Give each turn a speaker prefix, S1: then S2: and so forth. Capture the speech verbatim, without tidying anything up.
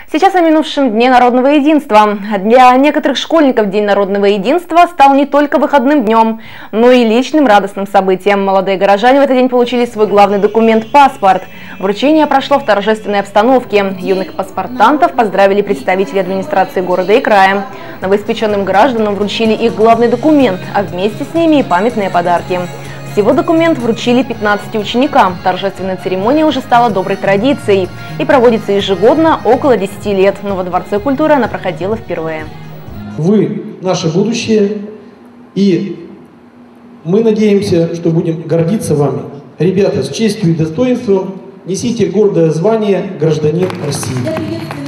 S1: Сейчас о минувшем Дне народного единства. Для некоторых школьников День народного единства стал не только выходным днем, но и личным радостным событием. Молодые горожане в этот день получили свой главный документ – паспорт. Вручение прошло в торжественной обстановке. Юных паспортантов поздравили представители администрации города и края. Новоиспеченным гражданам вручили их главный документ, а вместе с ними и памятные подарки. Всего документ вручили пятнадцати ученикам. Торжественная церемония уже стала доброй традицией и проводится ежегодно около десяти лет, но во Дворце культуры она проходила впервые.
S2: Вы наше будущее, и мы надеемся, что будем гордиться вами. Ребята, с честью и достоинством несите гордое звание гражданин России.